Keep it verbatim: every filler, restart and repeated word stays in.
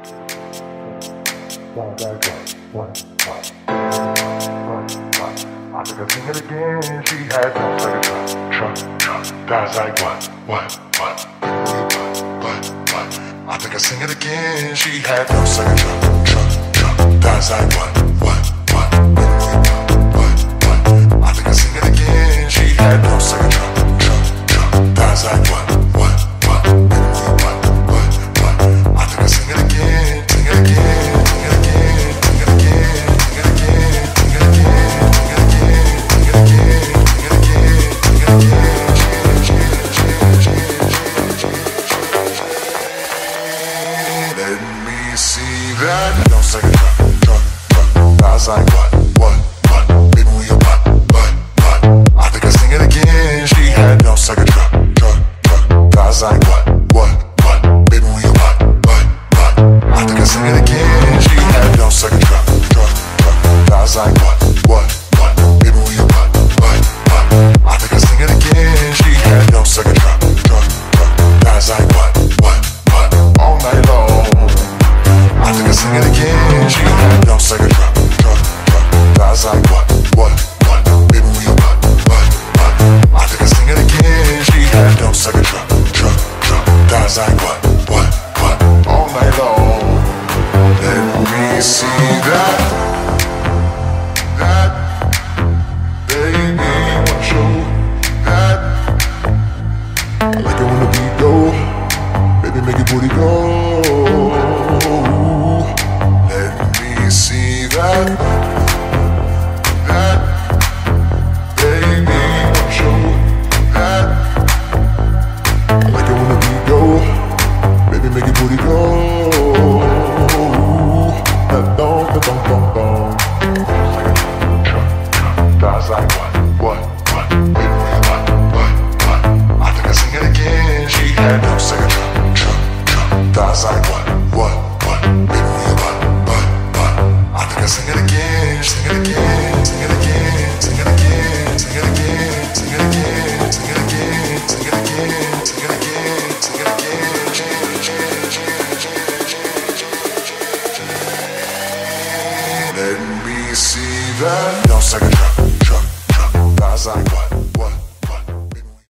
One, one, one, one, one. I think I sing it again. She had no second try, try, try. That's like one, one, one, one, one. I think I sing it again. She had no second try, try, try. That's like one, one, one, one, one. I think I sing it again. She had no second try, try, try. That's like one, one, one, one, one. I think I sing it again, sing it again. That's like what, what, what? Baby, when you what, what, what? I think I sing it again. She had no second try, try, try. That's like what, what, what? Baby, when you what, what, what? I think I sing it again. She had no second try, try, try. That's like what, what, what? Baby, when you what, what, what? I think I sing it again. She had no second try, try, try. That's like what, what, what? All night long. I think I sing it again. She had no second try. That's like what, what, what? Baby, when you what, what, what? I think I sing it again. She had no second try, try, try. That's like what, what, what? All night long. Let me see that, that. Baby, want you, that. I like it when the beat go. Baby, make your booty go. Let me see that. Make your booty go. Dong, dong, dong, dong. That's like what, what, what? Baby, what, what, what? I think I sing it again. She had no second try, try, try. That's like what, what, what? Baby, what, what, what? I think I sing it again. Sing it again. Sing it again. Sing it again. Sing it again. Sing it again. Sing it again. Sing it again. Sing it again. Sing it again. Let me see that. No second.